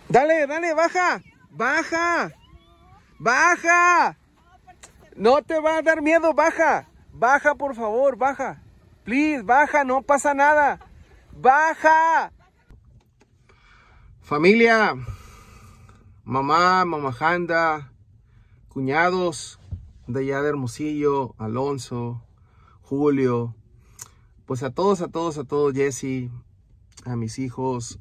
Dale, dale, baja. Baja. Baja. No te va a dar miedo, baja. Baja, por favor, baja. Please, baja, no pasa nada. Baja. Familia, mamá, mamajanda, cuñados de allá de Hermosillo, Alonso, Julio, pues a todos, Jesse, a mis hijos,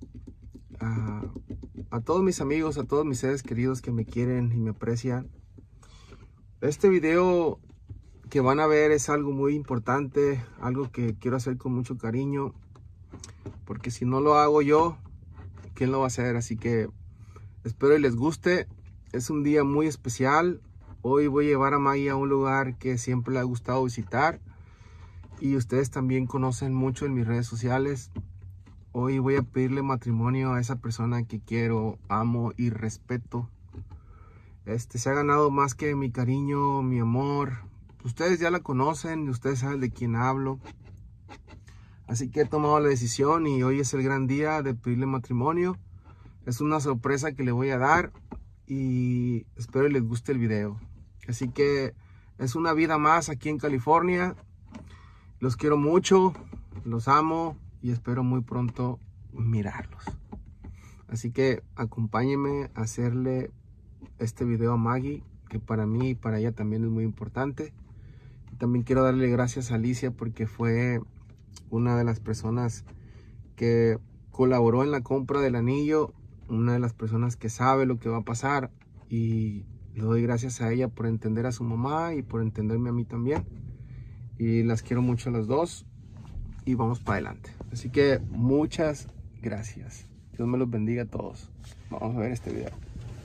a todos mis amigos, a todos mis seres queridos que me quieren y me aprecian. Este video que van a ver es algo muy importante, algo que quiero hacer con mucho cariño, porque si no lo hago yo, ¿quién lo va a hacer? Así que espero y les guste. Es un día muy especial. Hoy voy a llevar a Maggie a un lugar que siempre le ha gustado visitar y ustedes también conocen mucho en mis redes sociales. Hoy voy a pedirle matrimonio a esa persona que quiero, amo y respeto. Se ha ganado más que mi cariño, mi amor. Ustedes ya la conocen, ustedes saben de quién hablo. Así que he tomado la decisión y hoy es el gran día de pedirle matrimonio. Es una sorpresa que le voy a dar y espero les guste el video. Así que es una vida más aquí en California. Los quiero mucho, los amo y espero muy pronto mirarlos. Así que acompáñenme a hacerle este video a Maggie, que para mí y para ella también es muy importante. También quiero darle gracias a Alicia porque fue una de las personas que colaboró en la compra del anillo, una de las personas que sabe lo que va a pasar, y le doy gracias a ella por entender a su mamá y por entenderme a mí también, y las quiero mucho a las dos y vamos para adelante. Así que muchas gracias, Dios me los bendiga a todos. Vamos a ver este video.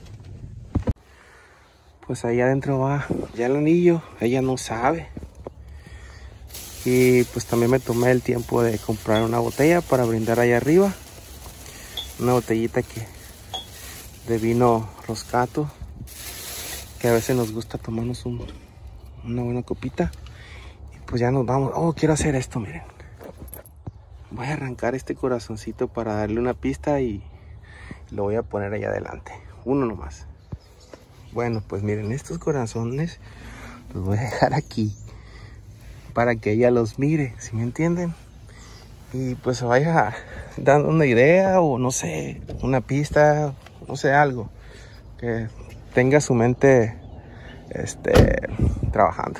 Pues ahí adentro va ya el anillo, ella no sabe. Y pues también me tomé el tiempo de comprar una botella para brindar allá arriba. Una botellita de vino Roscato, que a veces nos gusta tomarnos una buena copita. Y pues ya nos vamos. Oh, quiero hacer esto, miren. Voy a arrancar este corazoncito para darle una pista y lo voy a poner allá adelante. Uno nomás. Bueno, pues miren, estos corazones los voy a dejar aquí para que ella los mire, ¿sí me entienden? Y pues se vaya dando una idea o no sé, una pista, no sé, algo que tenga su mente trabajando.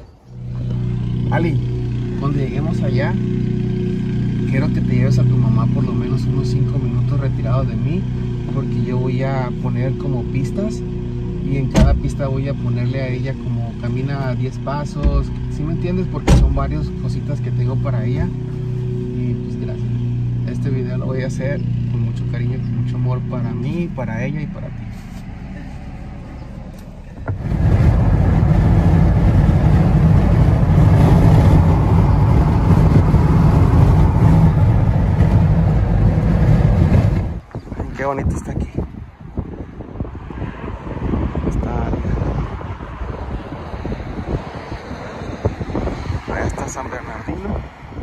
Ali, cuando lleguemos allá, quiero que te lleves a tu mamá por lo menos unos 5 minutos retirado de mí, porque yo voy a poner como pistas y en cada pista voy a ponerle a ella como camina 10 pasos, ¿sí me entiendes? Porque son varias cositas que tengo para ella. Y pues gracias. Este video lo voy a hacer con mucho cariño, con mucho amor para mí, para ella y para ti. Qué bonito está aquí. Allá está San Bernardino.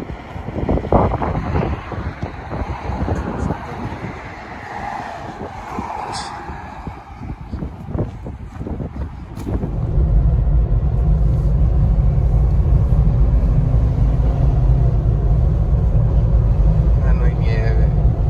No hay nieve.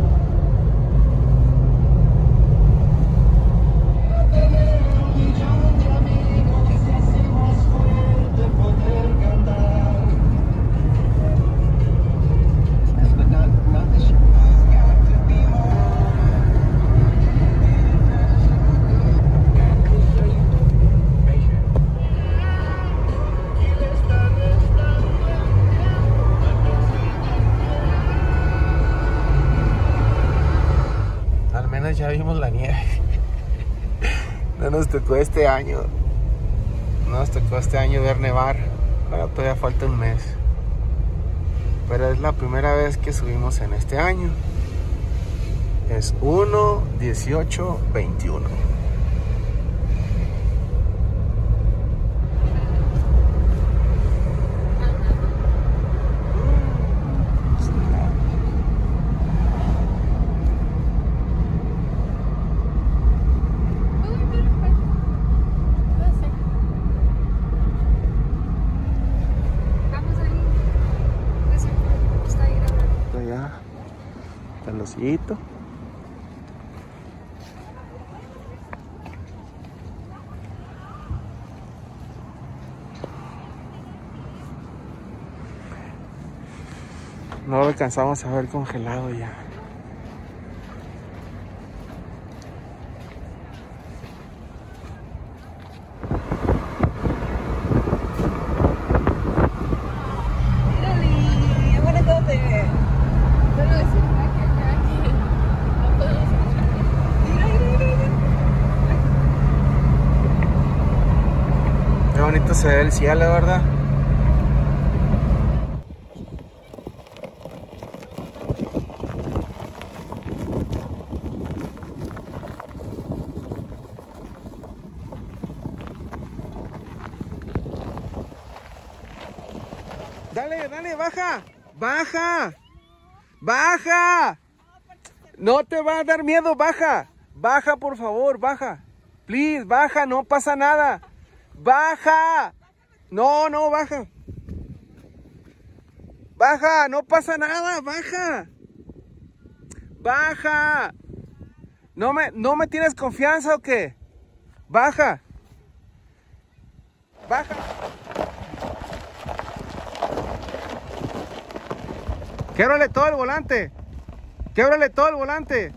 Ya vimos la nieve. No nos tocó este año. No nos tocó este año ver nevar. Bueno, todavía falta un mes. Pero es la primera vez que subimos en este año. Es 1, 18, 21. caballito. No lo alcanzamos a ver congelado ya. Qué bonito se ve el cielo, ¿verdad? Dale, dale, baja, baja, baja. No te va a dar miedo, baja, baja por favor, baja. Please, baja, no pasa nada. Baja. No, no, baja. Baja, no pasa nada, baja. Baja. ¿No me tienes confianza o qué? Baja. Baja. Québrale todo el volante. Québrale todo el volante.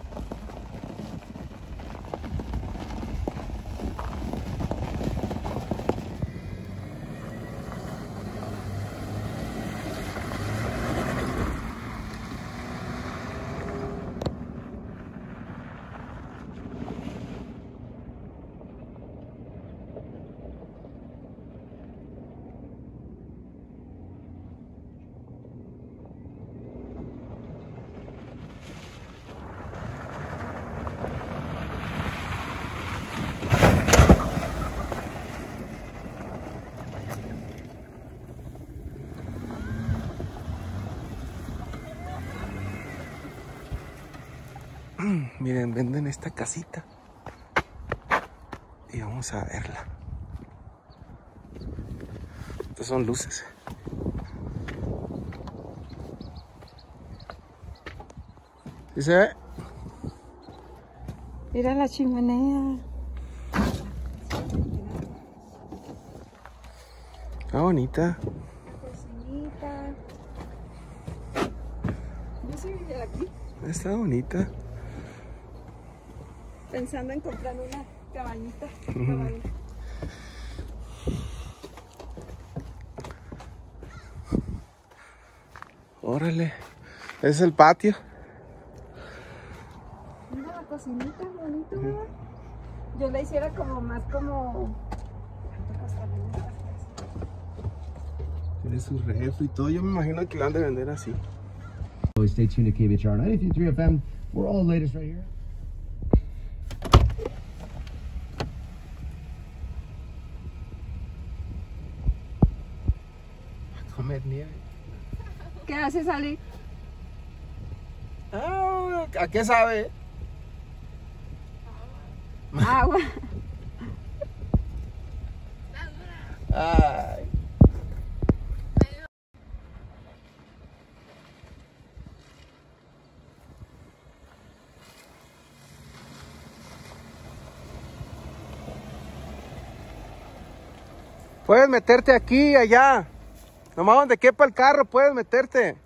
Miren, venden esta casita y vamos a verla. Estas son luces. ¿Sí se ve? Mira la chimenea. Está bonita. La cocinita. Yo soy de aquí. Está bonita. Pensando en comprar una cabañita. Órale. Es el patio. Mira la cocinita, bonito, ¿verdad? Yo la hiciera como más como... ¿Cuánto costaría esta casa? Tiene su refri y todo. Yo me imagino que la han de vender así. Stay tuned to KBHR 93 FM. We're all latest right here. Comer nieve. ¿Qué haces, Ali? Ah, ¿a qué sabe? Agua. Ay. Puedes meterte aquí y allá. Nomás donde quepa el carro puedes meterte.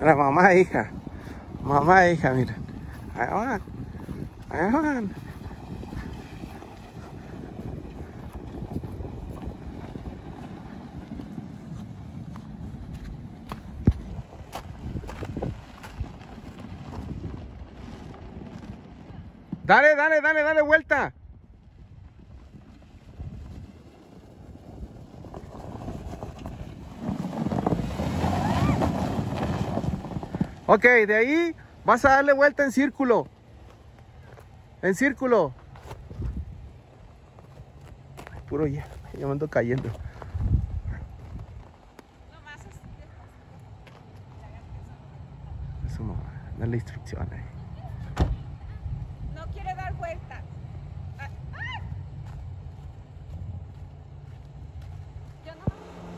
Mira, mamá e hija. Mamá e hija, miren. Ahí van. Ahí van. Dale, dale, dale, dale vuelta. Ok, de ahí vas a darle vuelta en círculo. En círculo. Ay, puro ya, ya me ando cayendo. Eso, mamá, dale instrucción ahí. No quiere dar vueltas. Yo no.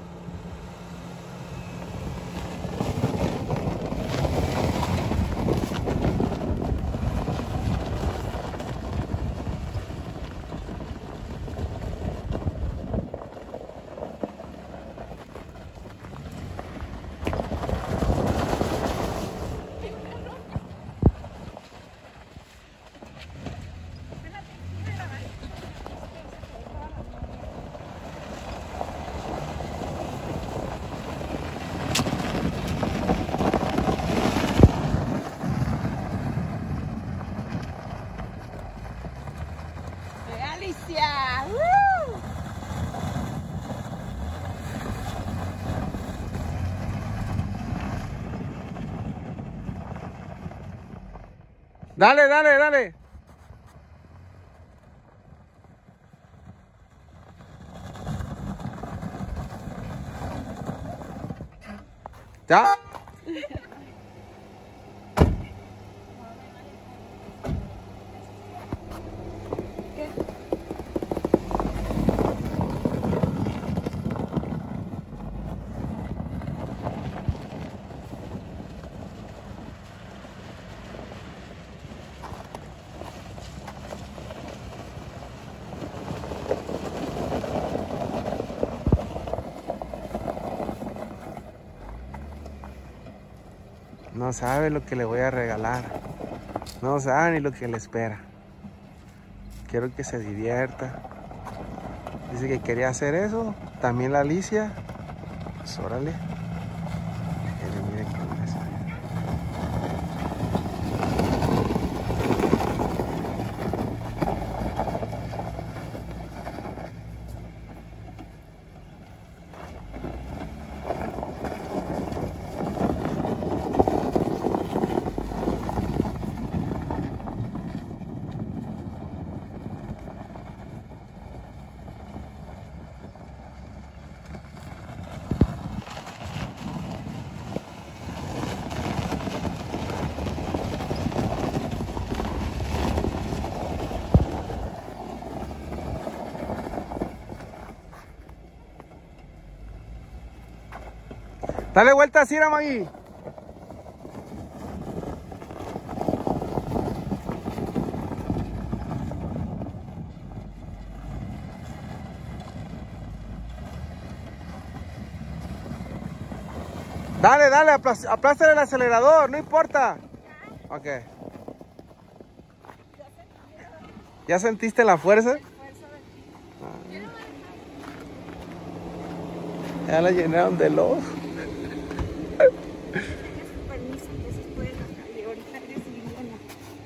Alicia. ¡Woo! Dale, dale, dale. ¿Ya? No sabe lo que le voy a regalar. No sabe ni lo que le espera. Quiero que se divierta. Dice que quería hacer eso. También la Alicia. Pues órale. Miren qué eso. Dale vuelta así, Magui. Dale, dale, aplástale el acelerador, no importa. Ok. ¿Ya sentiste la fuerza? Ya la llenaron de lodo. Permiso, que se puede y ahorita eres divina.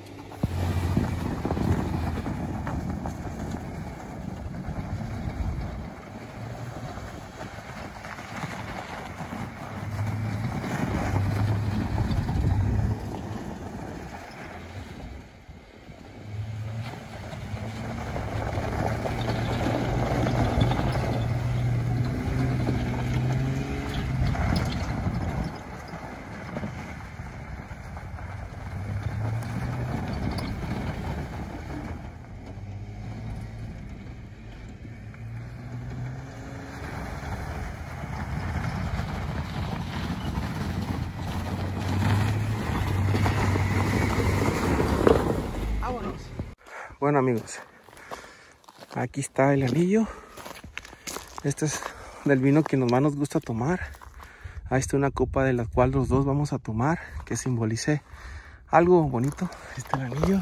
Bueno, amigos, aquí está el anillo. Este es del vino que más nos gusta tomar. Ahí está una copa de la cual los dos vamos a tomar, que simbolice algo bonito. Este es el anillo.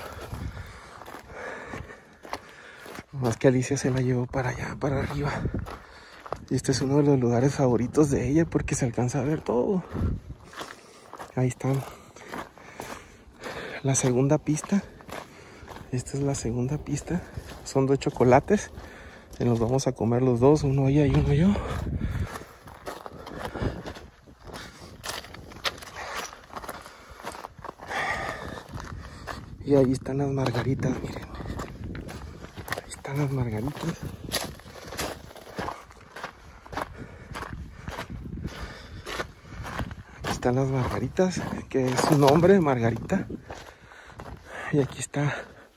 Más que Alicia se la llevó para allá, para arriba. Y este es uno de los lugares favoritos de ella porque se alcanza a ver todo. Ahí están. La segunda pista. Esta es la segunda pista. Son 2 chocolates. Y nos vamos a comer los dos, uno ella y uno yo. Y ahí están las margaritas, miren. Ahí están las margaritas. Aquí están las margaritas, que es su nombre, Margarita. Y aquí está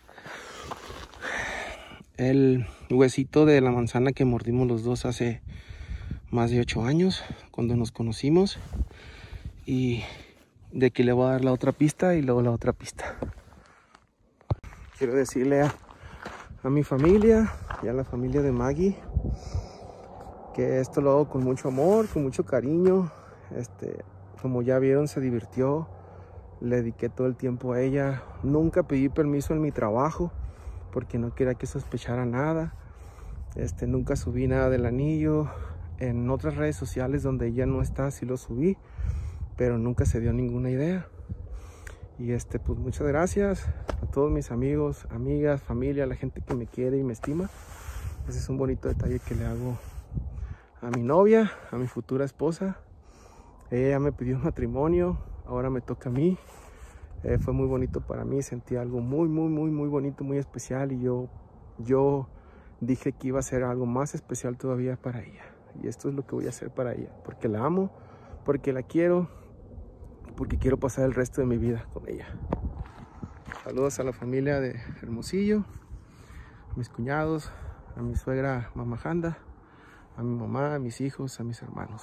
el huesito de la manzana que mordimos los dos hace más de 8 años, cuando nos conocimos. Y de aquí le voy a dar la otra pista y luego la otra pista. Quiero decirle a mi familia y a la familia de Maggie que esto lo hago con mucho amor, con mucho cariño. Como ya vieron, se divirtió. Le dediqué todo el tiempo a ella. Nunca pedí permiso en mi trabajo porque no quería que sospechara nada. Nunca subí nada del anillo. En otras redes sociales donde ella no está, sí lo subí, pero nunca se dio ninguna idea. Y pues muchas gracias a todos mis amigos, amigas, familia, la gente que me quiere y me estima. Ese es un bonito detalle que le hago a mi novia, a mi futura esposa. Ella ya me pidió matrimonio, ahora me toca a mí. Fue muy bonito para mí, sentí algo muy bonito, muy especial. Y yo dije que iba a ser algo más especial todavía para ella. Y esto es lo que voy a hacer para ella, porque la amo, porque la quiero, porque quiero pasar el resto de mi vida con ella. Saludos a la familia de Hermosillo, a mis cuñados, a mi suegra Mamá Janda, a mi mamá, a mis hijos, a mis hermanos.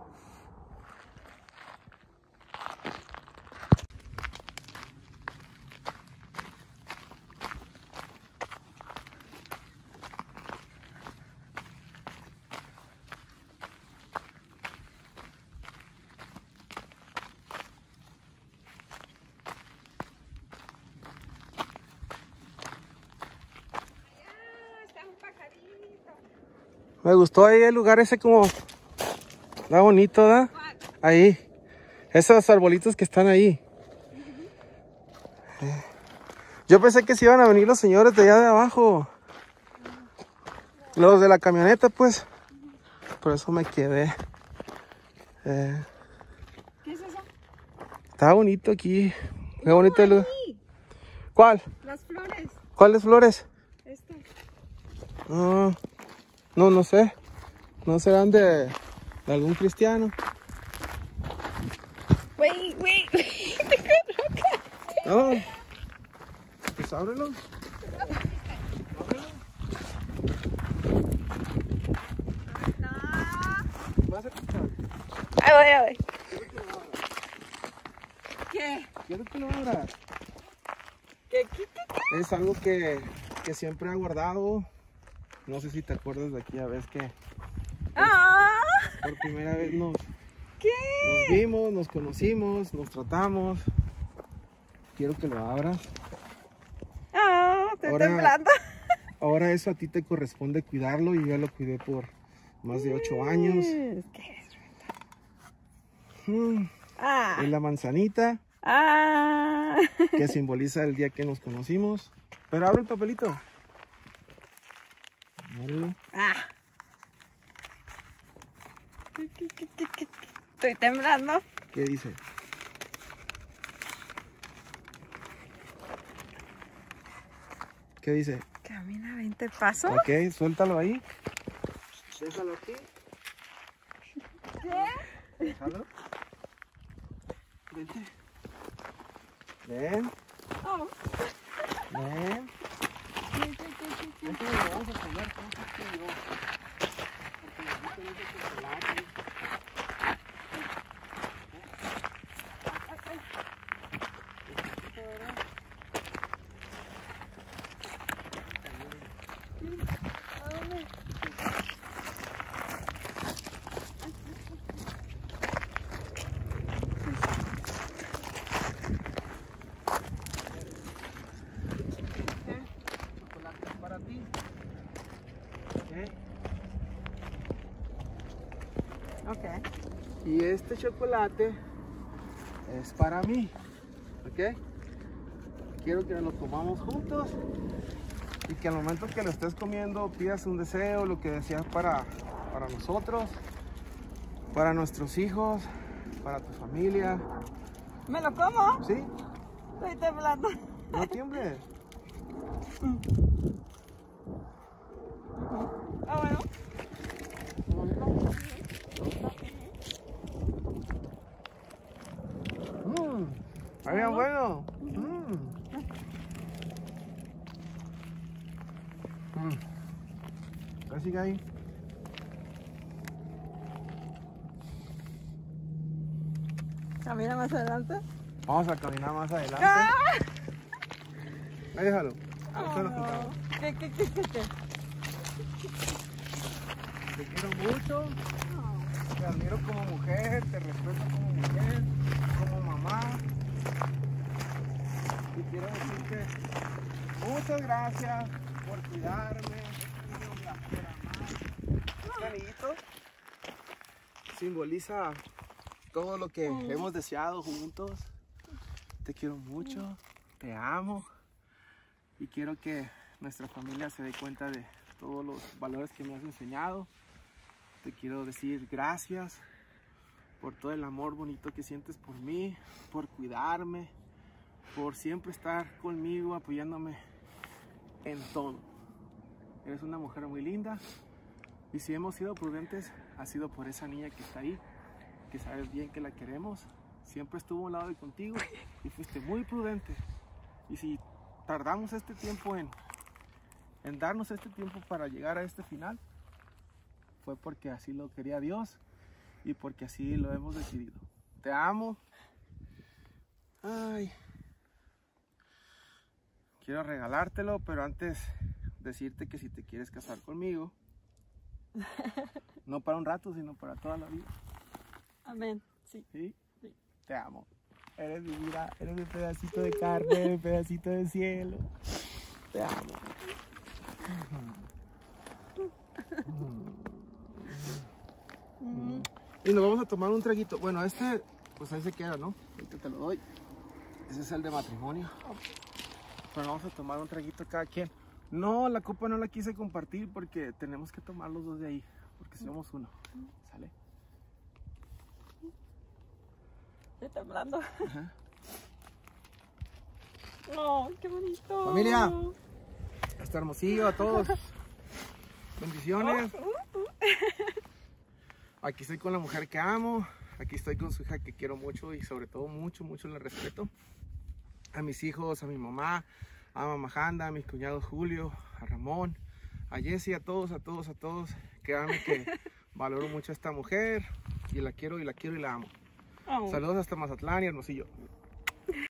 Me gustó ahí el lugar ese, como está bonito, ¿verdad? Ahí, esos arbolitos que están ahí. Yo pensé que se iban a venir los señores de allá de abajo, los de la camioneta, pues. Por eso me quedé. ¿Qué es eso? Está bonito aquí. Qué bonito el lugar. ¿Cuál? Las flores. ¿Cuáles flores? Estas. No sé. ¿No serán de algún cristiano? Wait. No. Pues ábrelo. ¿Vas a escuchar? Ahí voy. ¿Qué? Quiero que lo abras. ¿Qué? Es algo que siempre he guardado. No sé si te acuerdas de aquella vez que por primera vez nos vimos, nos conocimos, nos tratamos. Quiero que lo abras. Estoy temblando. Ahora eso a ti te corresponde cuidarlo, y yo ya lo cuidé por más de 8 años. ¿Qué es? Es la manzanita que simboliza el día que nos conocimos. Pero abre el papelito. Ábrelo. Estoy temblando. ¿Qué dice? ¿Qué dice? Camina 20 pasos. Ok, suéltalo ahí. Déjalo aquí. ¿Qué? Déjalo. Vente. Ven. Oh. Ven. Esto lo vamos a comer. Ok. Y este chocolate es para mí, ¿ok? Quiero que lo comamos juntos y que al momento que lo estés comiendo pidas un deseo, lo que deseas para nosotros, para nuestros hijos, para tu familia. ¿Me lo como? ¿Sí? Estoy temblando. No tiembles. Ah, bueno. Está bien bueno. ¿Qué sigue ahí? Camina más adelante. Vamos a caminar más adelante. ¡Ah! Ahí déjalo. Oh, no. ¿Qué? Te quiero mucho. Te admiro como mujer, te respeto como mujer, como mamá. Y quiero decirte muchas gracias por cuidarme, por amar. Este anillito simboliza todo lo que hemos deseado juntos. Te quiero mucho, te amo y quiero que nuestra familia se dé cuenta de todos los valores que me has enseñado. Te quiero decir gracias por todo el amor bonito que sientes por mí, por cuidarme, por siempre estar conmigo, apoyándome en todo. Eres una mujer muy linda y si hemos sido prudentes, ha sido por esa niña que está ahí, que sabes bien que la queremos. Siempre estuvo a un lado de contigo y fuiste muy prudente. Y si tardamos este tiempo en darnos este tiempo para llegar a este final, fue porque así lo quería Dios y porque así lo hemos decidido. Te amo. Ay. Quiero regalártelo, pero antes decirte que si te quieres casar conmigo, no para un rato, sino para toda la vida. Amén. Sí. ¿Sí? Sí. Te amo. Eres mi vida, eres mi pedacito de carne, mi pedacito de cielo. Te amo. Y nos vamos a tomar un traguito. Bueno, este, pues ahí se queda, ¿no? Ahorita te lo doy. Ese es el de matrimonio. Pero vamos a tomar un traguito cada quien. No, la copa no la quise compartir porque tenemos que tomar los dos de ahí. Porque somos uno. ¿Sale? Estoy temblando. Ajá. Oh, qué bonito. Familia, hasta Hermosillo, a todos. Bendiciones. Aquí estoy con la mujer que amo. Aquí estoy con su hija que quiero mucho y sobre todo mucho, mucho le respeto. A mis hijos, a mi mamá, a mamá Janda, a mis cuñados Julio, a Ramón, a Jessy, a todos. Créanme que valoro mucho a esta mujer y la quiero y la amo. Oh. Saludos hasta Mazatlán y Hermosillo.